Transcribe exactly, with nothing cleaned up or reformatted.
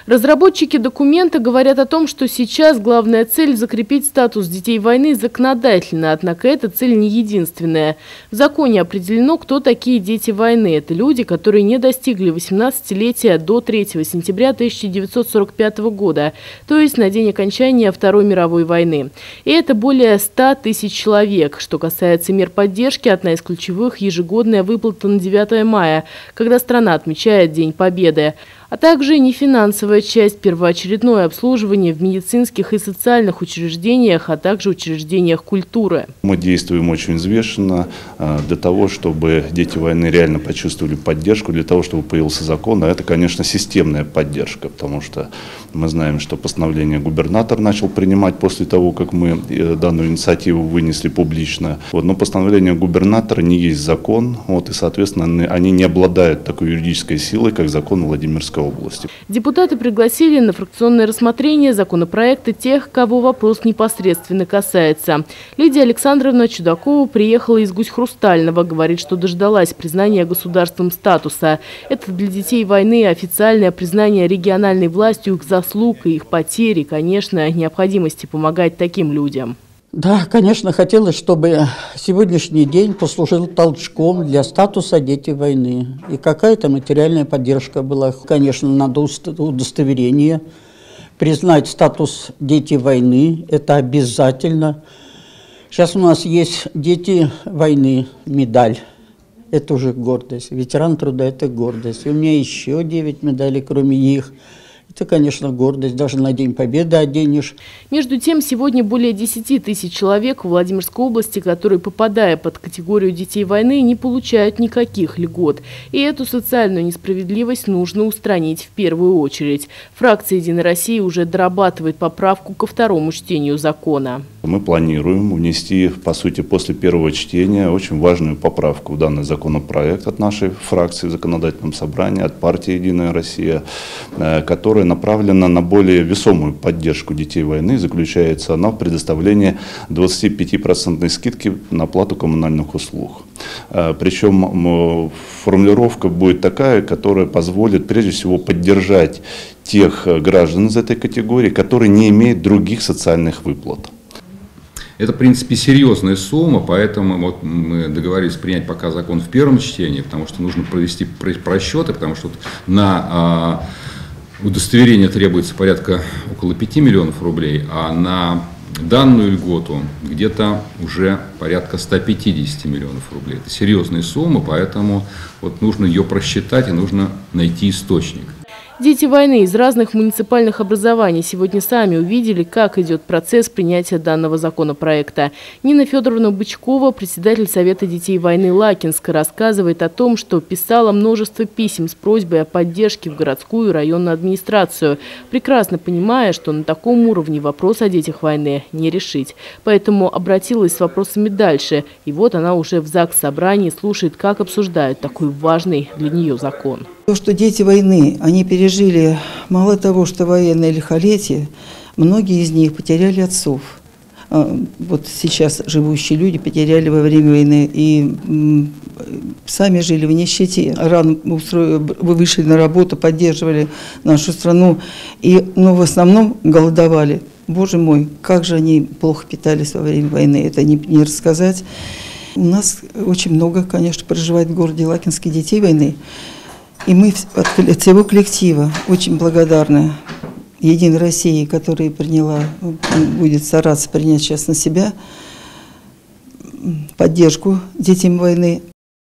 Разработчики документа говорят о том, что сейчас главная цель – закрепить статус детей войны законодательно, однако эта цель не единственная. В законе определено, кто такие дети войны. Это люди, которые не достигли восемнадцатилетия до третьего сентября тысяча девятьсот сорок пятого года, то есть на день окончания Второй мировой войны. И это более ста тысяч человек. Что касается мер поддержки, одна из ключевых – ежегодная выплата на девятое мая, когда страна отмечает День Победы, а также нефинансовая часть, первоочередное обслуживание в медицинских и социальных учреждениях, а также учреждениях культуры. Мы действуем очень взвешенно для того, чтобы дети войны реально почувствовали поддержку, для того, чтобы появился закон. А это, конечно, системная поддержка, потому что мы знаем, что постановление губернатор начал принимать после того, как мы данную инициативу вынесли публично. Вот, но постановление губернатора не есть закон, вот, и, соответственно, они не обладают такой юридической силой, как закон Владимирской области. Депутаты пригласили на фракционное рассмотрение законопроекта тех, кого вопрос непосредственно касается. Лидия Александровна Чудакова приехала из Гусь-Хрустального, говорит, что дождалась признания государством статуса. Это для детей войны официальное признание региональной властью их заслуг и их потерь, и, конечно, необходимости помогать таким людям. Да, конечно, хотелось, чтобы сегодняшний день послужил толчком для статуса «Дети войны». И какая-то материальная поддержка была. Конечно, надо удостоверение. Признать статус «Дети войны» – это обязательно. Сейчас у нас есть «Дети войны» медаль. Это уже гордость. Ветеран труда – это гордость. И у меня еще девять медалей, кроме них. Это, конечно, гордость, даже на День Победы оденешь. Между тем, сегодня более десяти тысяч человек в Владимирской области, которые, попадая под категорию детей войны, не получают никаких льгот. И эту социальную несправедливость нужно устранить в первую очередь. Фракция «Единой России» уже дорабатывает поправку ко второму чтению закона. Мы планируем внести, по сути, после первого чтения очень важную поправку в данный законопроект от нашей фракции в законодательном собрании, от партии «Единая Россия», которая направлена на более весомую поддержку детей войны. Заключается она в предоставлении двадцатипятипроцентной скидки на оплату коммунальных услуг. Причем формулировка будет такая, которая позволит прежде всего поддержать тех граждан из этой категории, которые не имеют других социальных выплат. Это, в принципе, серьезная сумма, поэтому вот мы договорились принять пока закон в первом чтении, потому что нужно провести просчеты, потому что на удостоверение требуется порядка около пяти миллионов рублей, а на данную льготу где-то уже порядка ста пятидесяти миллионов рублей. Это серьезная сумма, поэтому вот нужно ее просчитать и нужно найти источник. Дети войны из разных муниципальных образований сегодня сами увидели, как идет процесс принятия данного законопроекта. Нина Федоровна Бычкова, председатель Совета детей войны Лакинска, рассказывает о том, что писала множество писем с просьбой о поддержке в городскую и районную администрацию, прекрасно понимая, что на таком уровне вопрос о детях войны не решить. Поэтому обратилась с вопросами дальше. И вот она уже в ЗАГС-собрании слушает, как обсуждают такой важный для нее закон. То, что дети войны, они пережили мало того, что военное лихолетие, многие из них потеряли отцов. Вот сейчас живущие люди потеряли во время войны и сами жили в нищете. Рано вы вышли на работу, поддерживали нашу страну, и, но в основном голодовали. Боже мой, как же они плохо питались во время войны, это не, не рассказать. У нас очень много, конечно, проживает в городе Лакинске детей войны. И мы от всего коллектива очень благодарны «Единой России», которая приняла, будет стараться принять сейчас на себя поддержку детям войны.